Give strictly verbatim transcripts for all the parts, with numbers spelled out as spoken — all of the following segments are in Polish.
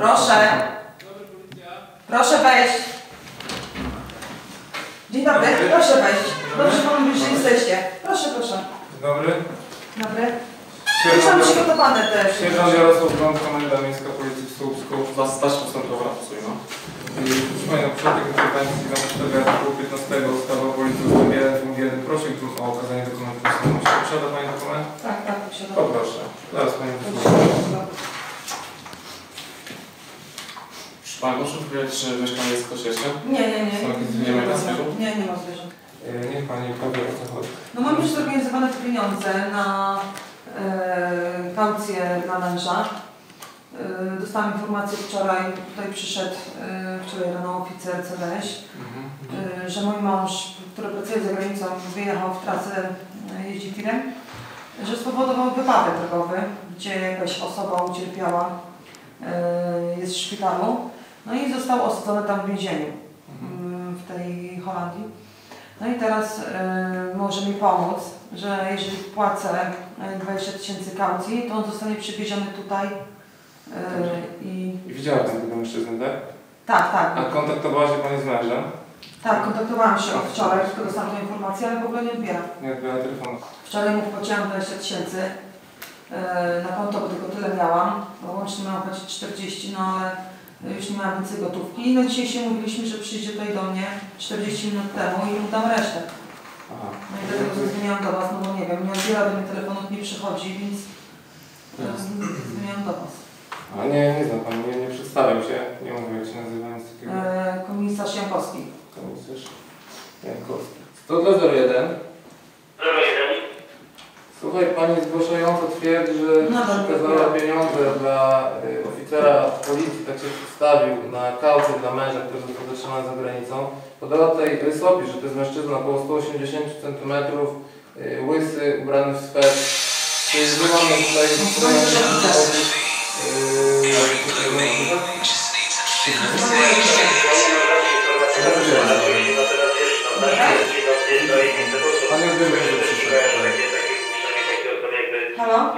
Proszę. Proszę wejść. Dzień dobry, proszę wejść. Dobrze panu, że jesteście. Proszę, proszę. Dzień dobry. Dobry. Słyszałam przygotowane też. Sierżant Jarosław Bąk, Komenda Miejska Policji w Słupsku. Was stać postępowa pracujemy. Proszę Państwa, początek interwencji na podstawie artykułu piętnastego ustawy o Policji ust. jeden punkt jeden. Prosiłbym o okazanie dokumentu tożsamości. Posiada Pani dokument? Tak, tak, posiadam. Poproszę. Zaraz Pani wysłucham. Proszę Pana, proszę powiedzieć, czy mieszkanie jest kościelne? Nie, nie, nie. Są jakieś zwierzęta na zwierząt? Nie, nie ma zwierząt. Niech Pani powie, o co chodzi. No mam już zorganizowane te pieniądze na e, kaucję dla męża. E, dostałam informację wczoraj, tutaj przyszedł e, wczoraj rano oficer C D Ś, Mhm. e, że mój mąż, który pracuje za granicą, wyjechał w trasę, e, jeździ tirem, że spowodował wypadek drogowy, gdzie jakaś osoba ucierpiała, e, jest w szpitalu, no i został osadzony tam w więzieniu, mhm. w tej Holandii. No i teraz y, może mi pomóc, że jeżeli płacę dwadzieścia tysięcy kaucji, to on zostanie przywieziony tutaj y, i... I widziała Pani tego mężczyznę, tak? Tak, tak. A kontaktowała się Pani z mężem? Tak, kontaktowałam się od wczoraj, tylko dostałam tę informację, ale w ogóle nie odbiera. Nie odbiera telefonu. Wczoraj mu wpłaciłam dwadzieścia tysięcy y, na konto, bo tylko tyle miałam, bo łącznie miałam płacić czterdzieści, no ale już nie miałam więcej gotówki. No dzisiaj się mówiliśmy, że przyjdzie tutaj do mnie czterdzieści minut temu i mu dam resztę. Aha. No i dlatego zadzwoniłam do Was, no bo nie wiem, nie odbiera do mnie telefonów, nie przychodzi, więc zadzwoniłam do Was. A nie, nie znam Pani, nie, nie przedstawiał się, nie mówię jak się nazywa, nic takiego. E, komisarz Jankowski. Komisarz Jankowski. sto dwa zero jeden. Słuchaj, Pani zgłaszająca twierdzi, że No, przekazała pieniądze dla y, oficera policji, tak się przedstawił, na kaucję dla męża, który został zatrzymany za granicą. Podała tutaj rysopis, że to jest mężczyzna około sto osiemdziesiąt centymetrów, y, łysy, ubrany w swet. Czyli mamy tutaj Pani odbierze, że przyszedł. Halo?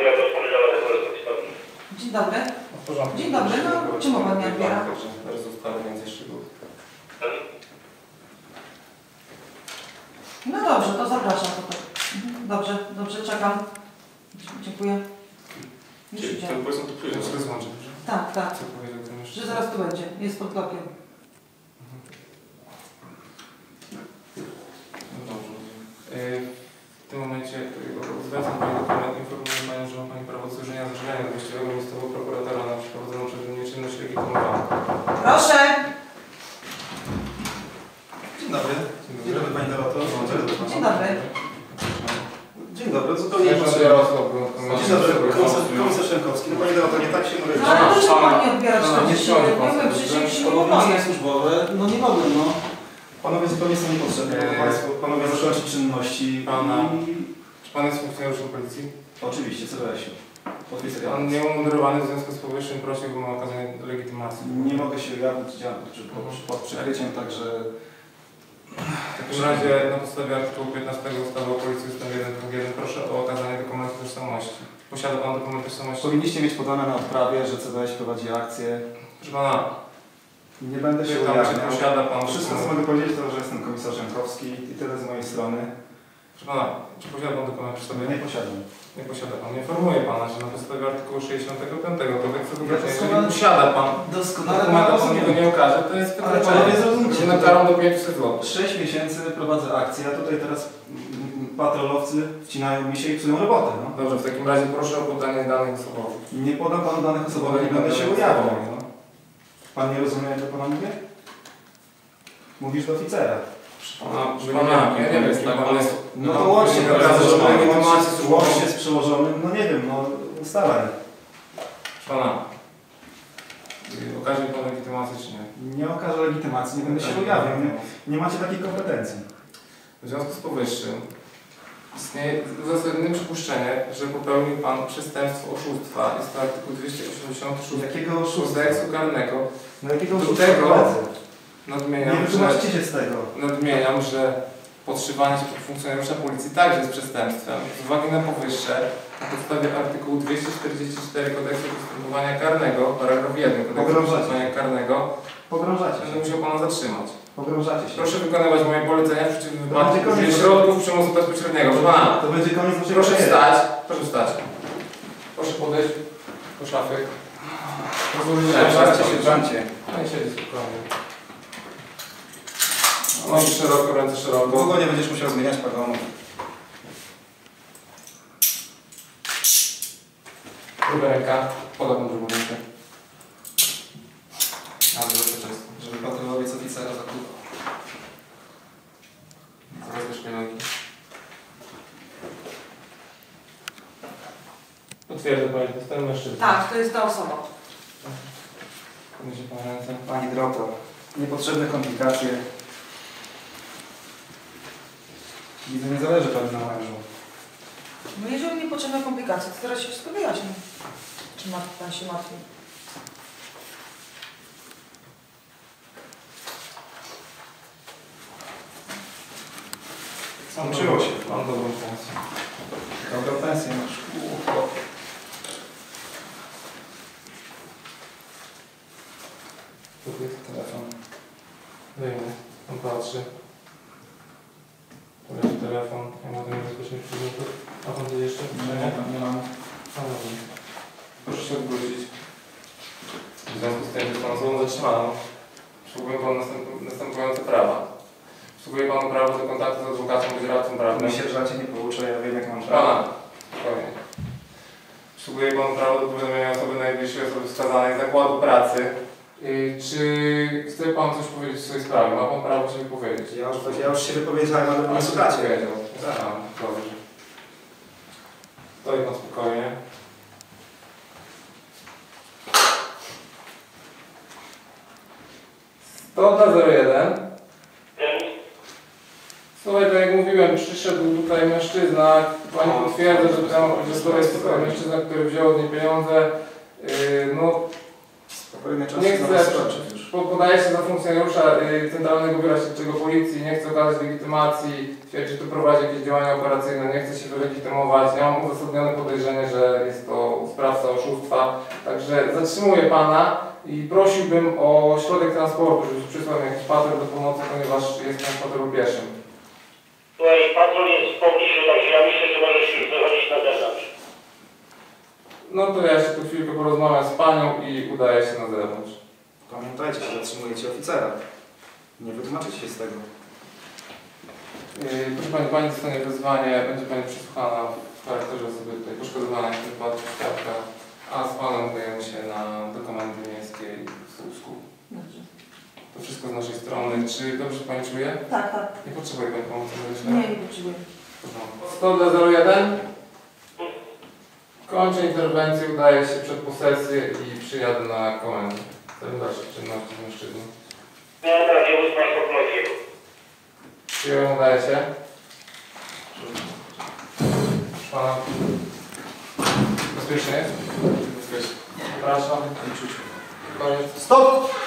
Dzień dobry. W porządku. Dzień dobry, no czemu Pan nie odbiera? Teraz zostało więcej szczegółów. No dobrze, to zapraszam tutaj. Mhm. Dobrze, dobrze, czekam. Dziękuję. Już idzie. Ten powiedzmy tu przyjdzie. Muszę rozłączyć, dobrze? Tak, tak. Co powiedział ten mężczyzna? Że zaraz tu będzie, jest pod blokiem. No dobrze. Yy, w tym momencie yy, zwracam Pani dokument, informuję Panią, że ma Pani prawo do złożenia zażalenia do właściwego miejscowego prokuratora na przeprowadzoną przeze mnie czynność legitymowaną. Proszę! Dzień dobry. Dzień dobry Pani Doroto. Dzień dobry. Dzień dobry, zupełnie Sierżant nie Jarosław Bąk, Dzień dobry, komisarz, komisarz Szynkowski. No Pani Doroto, nie tak się mówię. No ale też ma Pan nie odbierać No, nie czterdzieści ściągnę minut. Pan Nie wiem, sobie, przecież się nie Obowiązki mogę. służbowe, no nie mogłem, no. Panowie zupełnie są niepotrzebni. Eee, Państwo, panowie zakończyć czynności pana. i... Czy Pan jest funkcjonariuszem policji? Oczywiście, co się. Podpisuję. Pan nieumundurowany w związku z powyższym prosiłbym o okazanie legitymacji. Nie mogę się ujawnić działać pod, pod przykryciem, także... W takim razie na podstawie artykułu piętnastego ustawy o Policji ust. jeden punkt jeden proszę o okazanie dokumentu tożsamości. Posiada Pan dokument tożsamości? Powinniście mieć podane na odprawie, że C D Ś prowadzi akcję. Proszę Pana, Nie będę się pytam, czy ujawniał. posiada Pan Wszystko, co dokument? mogę powiedzieć, to, że jestem komisarz Jankowski i tyle z mojej strony. Proszę Pana, czy posiada Pan dokument przy sobie? Nie posiadam. Nie posiada Pan. Informuję Pana, że na podstawie artykułu sześćdziesiątego piątego kodeksu Ja wyborczego, jeżeli doskonale- posiada Pan Doskonale dokument, a Pan rozumiem. go nie okaże, to jest Ale wykroczenie. panowie zrozumcie. Na karą do pięciuset złotych. Sześć miesięcy prowadzę akcję, a tutaj teraz mm, patrolowcy wcinają mi się i psują robotę. No. Dobrze, w takim razie proszę o podanie danych osobowych. Nie podam panu danych osobowych, nie będę się ujawniał. No. Pan nie rozumie, jak to pana mówię? Mówisz do oficera. Pana, proszę Pana, ja nie wiem, jest, kim tak, Pan ale- jest. No to łącznie, nie no, okaże, że łącznie, legitymację służbową. łącznie z przełożonym, no nie wiem, no ustalaj. Proszę Pana, y, okaże mi Pan legitymację czy nie? Nie okażę legitymacji, nie będę się ujawniał. Nie, nie macie takiej kompetencji. W związku z powyższym istnieje uzasadnione przypuszczenie, że popełnił Pan przestępstwo oszustwa. Jest to artykuł dwieście osiemdziesiąt sześć Jakiego oszustwa? kodeksu karnego. No jakiego Do oszustwa tego- prowadzę? Nadmieniam, Nie że, wytłumaczcie się z tego. nadmieniam, że podszywanie się pod funkcjonariusza policji także jest przestępstwem. Z uwagi na powyższe, na podstawie artykułu dwieście czterdzieści cztery Kodeksu Postępowania Karnego, paragraf jeden Kodeksu Pogrążacie. Postępowania Karnego, Pogrążacie będę się. musiał pana zatrzymać. Pogrążacie się. Proszę wykonywać moje polecenia w przeciwnym To wypadku będzie koniec. użyję środków przymusu bezpośredniego. Proszę pana, To będzie koniec waszej proszę kariery. wstać, proszę wstać. Proszę podejść do szafy. Pozwolić, że Sierżancie, sierżancie. No i siedzi spokojnie. Nogi szeroko, ręce szeroko. Długo nie będziesz musiał zmieniać pagonów. Druga ręka, podam drugą rękę. Na bezpieczeństwo. Żeby patrolowiec oficera zakuwał. Zabezpiecz mnie nogi. Potwierdzę pani, to jest ten mężczyzna. Tak, to jest ta osoba. Podniesie pan ręce. Pani Droto, niepotrzebne komplikacje. Widzę, nie zależy pani na mężu. No jeżeli nie potrzebne komplikacje, to teraz się wszystko wyjaśni. Czy ma, pan się martwi? Skończyło się. Mam dobrą pensję. Dobrą pensję masz. Ucho. Tu jest telefon. Wyjmę. On patrzy. Tu jest telefon. Ja mogę nie rozpocząć minutów. A pan gdzie jeszcze? Nie, nie, nie mam. A dobrze. Proszę się odwrócić. W związku z tym, że pan osobą zatrzymaną, przysługuje panu następ- następujące prawa. Przysługuje panu prawo do kontaktu z adwokatem bądź radcą prawnym. Mi sierżancie nie pouczę, ja wiem jak mam Pana, prawo. spokojnie. Przysługuje panu prawo do powiadomienia osoby najbliższej osoby wskazanej z zakładu pracy. Yy, czy chce pan coś powiedzieć w swojej sprawie? Ma pan prawo się wypowiedzieć. Ja już, ja już się wypowiedziałem, ale nie słuchacie. Powiedział. Aha, dobrze. Stoi pan spokojnie. sto zero jeden. Słuchaj, tak jak mówiłem, przyszedł tutaj mężczyzna, pani potwierdza, że, tam, że to jest mężczyzna, który wziął od niej pieniądze. Yy, no, Spokojnie, czas nie się chcę, zaraz skończyć już. po- podaje się za funkcjonariusza yy, Centralnego Biura Śledczego Policji, nie chce okazać legitymacji, twierdzi, że tu prowadzi jakieś działania operacyjne, nie chce się wylegitymować. Ja mam uzasadnione podejrzenie, że jest to sprawca oszustwa, także zatrzymuję pana i prosiłbym o środek transportu, żebyś przysłał mi jakiś patrol do pomocy, ponieważ jestem w patrolu pieszym. Słuchaj, patrol jest w pobliżu, także ja myślę, że możesz już wychodzić na zewnątrz. No to ja się tu chwilkę porozmawiam z panią i udaję się na zewnątrz. Pamiętajcie, że zatrzymujecie oficera. Nie wytłumaczycie się z tego. Yy, proszę pani, pani dostanie wezwanie, będzie pani przesłuchana w charakterze osoby tutaj poszkodowanej w tym wypadku świadka, a z panem udajemy się na, do komendy miejskiej w Słupsku. Dobrze. To wszystko z naszej strony. Czy dobrze pani czuje? Tak, tak. Nie potrzebuje pani pomocy medycznej? Nie, nie potrzebuję. sto zero jeden. Kończę interwencję, udaję się przed posesję i przyjadę na komendę. Celem dalszych czynności z mężczyzną. No dobra, nie uznasz populacji. Przyjąłem, udaje się. Proszę pana. Bezpiecznie jest? Bezpiecznie. Przepraszam. Koniec. Stop!